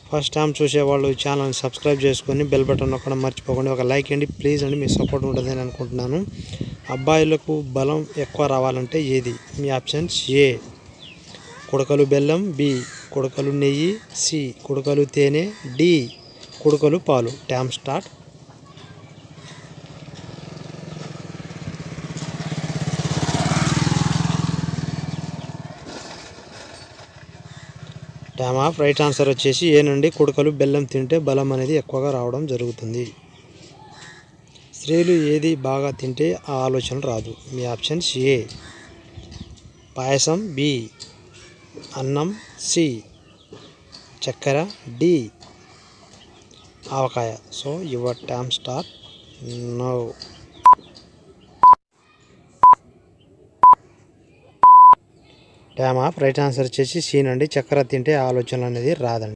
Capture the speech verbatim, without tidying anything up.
First time చూసేవాళ్ళు channel subscribe చేసుకొని bell button నొక్కడం మర్చిపోకండి. ఒక లైక్ అండి ప్లీజ్ అండి, మీ సపోర్ట్ ఉంటుందని అనుకుంటున్నాను. అబ్బాయిలకు బలం ఎక్కువ రావాలంటే ఏది? మీ ఆప్షన్స్: ఏ కుడకలు బెల్లం, బి కుడకలు నెయ్యి, సి కుడకలు తేనె, డి కుడకలు పాలు. Time start. Time off. Right answer వచ్చేసి ఏ నుండి కుడకలు బెల్లం తింటే బలం అనేది ఎక్కువగా రావడం జరుగుతుంది. స్త్రీలు ఏది బాగా తింటే ఆ ఆలోచన రాదు? మీ ఆప్షన్స్: ఏ పాయసం, బి అన్నం, సి చక్కెర, డి ఆవకాయ. So your time start now. Time off. Right answer వచ్చేసి సి నుండి చక్కెర తింటే ఆలోచన అనేది రాదండి.